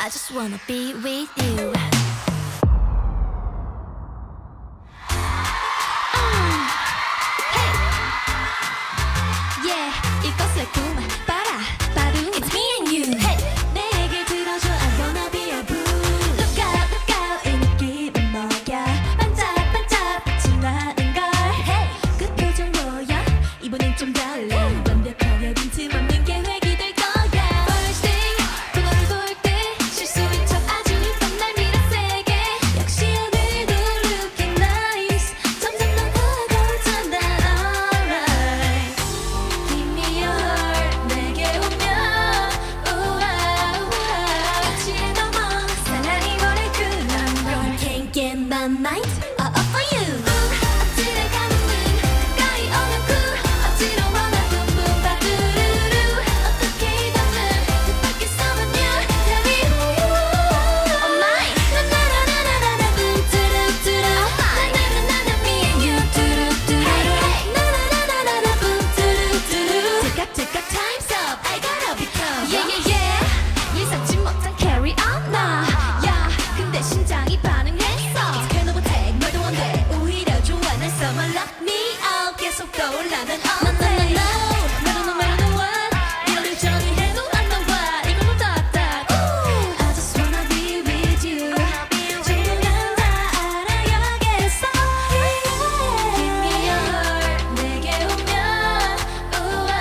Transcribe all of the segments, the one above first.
just wanna be with you. Yeah, 이것을 꿈 봐라 바로 It's me and you. Hey, 내게 들어줘 I wanna be a boo. Look out 이 느낌은 뭐야 반짝반짝 빛이 나는 걸. Hey, 그 표정 뭐야 이번엔 좀 달라. 완벽하게 빈틈없는 계획이 될 거야. First thing 그거를 볼 때 실수인 척 아주 이쁜 날 밀어 세게. 역시 오늘도 looking nice. 점점 더 가고잖아. Alright, give me your heart. 내게 오면 우와 유치해 넘어 사랑이 뭐래 그런 걸. Can't get my mind all for you. 어찌를 가면 가까이 오면 cool. 어지러워 나 뿜뿜 바두루루. 어떻게 이거는 뜻밖에서만 you. Tell me who you are. Oh my 나나나나나나 뿜뚜루뚜루. 나나나나나 me and you 뚜루뚜루. 나나나나나나 뿜뚜루뚜루. 제깍제깍 time's up I gotta become. Yeah 예상치 못한 carry on 나. 야 근데 심장이 반응했어. It's kind of attack 말도 안 돼. 오히려 좋아 난 someone lock me out. 계속 떠올라는 all day. No matter what 이런 일정이 해도 안 나와. 이걸로 답답. I just wanna be with you. 조금만 다 알아야겠어. Give me your heart. 내게 오면 우와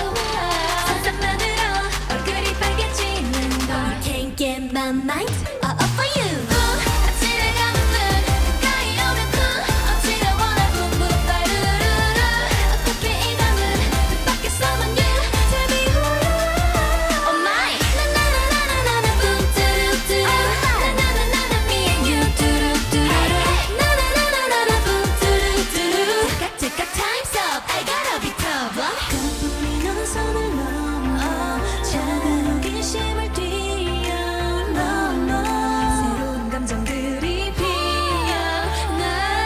상상만으로 얼굴이 빨개지는 걸. Can't get my mind all for you. 아침에 가면 가까이 오면 cool. 어지러워 나 붐붐 바루루루. 어떻게 이거는 뜻밖에서만 you. Tell me who you are. Oh my 나나나나나나 붐뚜루뚜루. 나나나나나 me and you 뚜루뚜루. 나나나나나나 붐뚜루뚜루. 제깍제깍 time's up I gotta be tough. 깜빡이는 선을 넘어 작은 호기심을 뛰어넘어 새로운 감정들이 피어나.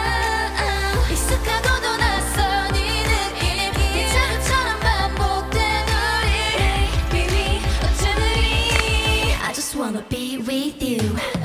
익숙하고도 낯선 이 느낌 괜찮은처럼 반복된 우리 Baby 어쩜 우리 I just wanna be with you.